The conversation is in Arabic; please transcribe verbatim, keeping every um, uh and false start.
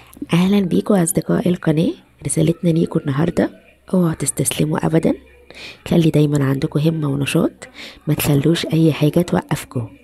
اهلا بيكم اصدقاء القناة. رسالتنا ليكم النهاردة: اوعوا تستسلموا ابدا، خلي دايما عندكم همة ونشاط، ما تخلوش اي حاجة توقفكم.